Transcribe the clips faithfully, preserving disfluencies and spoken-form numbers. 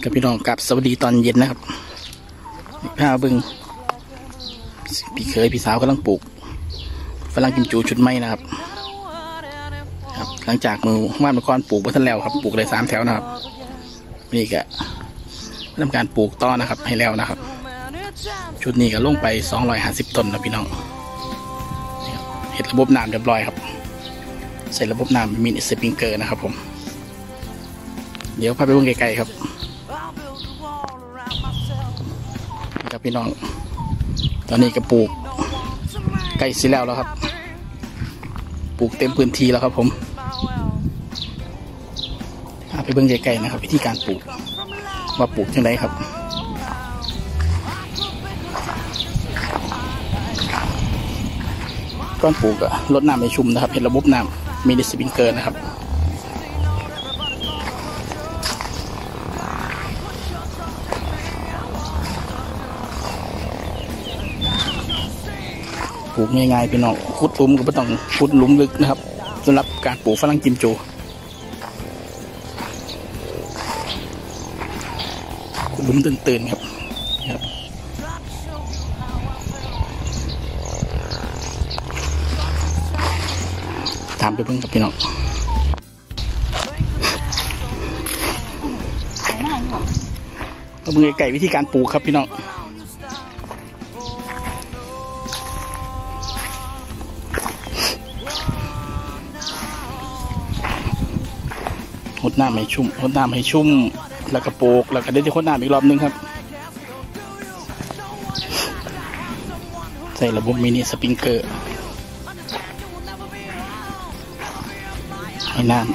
กับพี่น้องกับสวัสดีตอนเย็นนะครับข้าวบึงพี่เคยพี่สาวกำลังปลูกฝรั่งกิมจูชุดไม้นะครับครับหลังจากมือว่านมะกรปลูกมาทันแล้วครับปลูกเลยสามแถวนะครับนี่ก็ทำการปลูกต้อนะครับให้แล้วนะครับชุดนี้ก็ลงไปสองร้อยห้าสิบต้นนะพี่น้องเห็ดระบบน้ำเรียบร้อยครับใส่ระบบน้ำมินิสปริงเกอร์นะครับผมเดี๋ยวพาไปเบิ่งไกลๆครับครับพี่น้องตอนนี้ก็ปลูกใกล้สิแล้วแล้วครับปลูกเต็มพื้นที่แล้วครับผมพาไปเบิ่งไกลๆนะครับวิธีการปลูกว่าปลูกยังไงครับก้อนปลูกอะลดน้ำให้ชุ่มนะครับเห็นระบบน้ำมินิสปริงเกอร์นะครับปลูกง่ายๆพี่น้องขุดหลุมก็ไม่ต้องขุดหลุมลึกนะครับสำหรับการปลูกฝรั่งกิมจูขุดหลุมตื่นๆครับครับตามไปเพิ่งกับพี่น้องเอามือไก่วิธีการปลูกครับพี่น้องหดน้ำให้ชุ่มหดน้ำให้ชุ่มแล้วก็ปลูกแล้วก็ได้ที่หดน้ำอีกรอบนึงครับใส่ระบบมินิสปริงเกอร์ให้น้ำ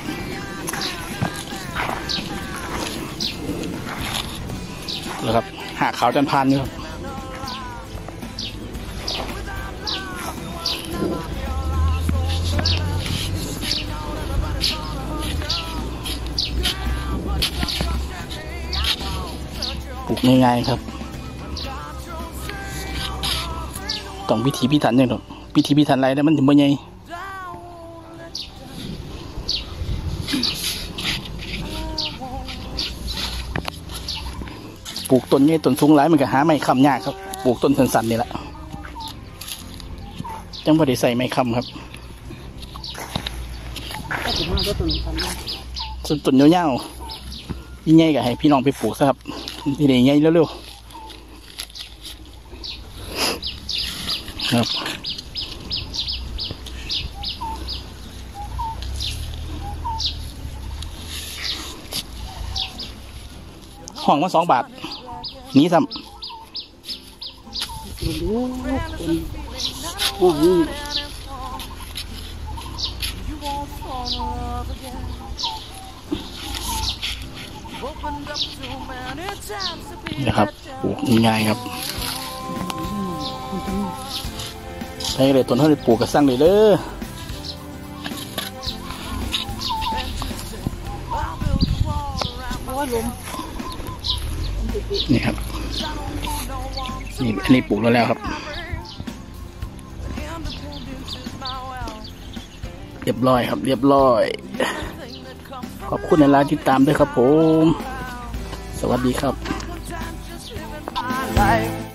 แล้วครับหาขาวจันพานนี่ครับปลูกง่ายๆครับต้องพิธีพิถันอย่างหรอกพิธีพิถันอะไรได้มันถึงบ่ใหญ่ปลูกต้นใหญ่ต้นสูงหลายมันก็หาไม้ค้ำยากครับปลูกต้นสั้นๆนี่แหละจังพอได้ใส่ไม้ค้ำครับส่วนต้นยาวๆยิ่งใหญ่ก็ให้พี่น้องไปปลูกซะครับที่นี่ใหญ่เร็วๆครับห้องมาสองบาทนี้ซ้ำนะครับปลูกง่ายๆครับใช้เลยต้นเท่าที่ปลูกกระสังเลยเลยนี่ครับนี่อันนี้ปลูกแล้วแล้วครับเรียบร้อยครับเรียบร้อยขอบคุณในร้านติดตามด้วยครับผมสวัสดีครับ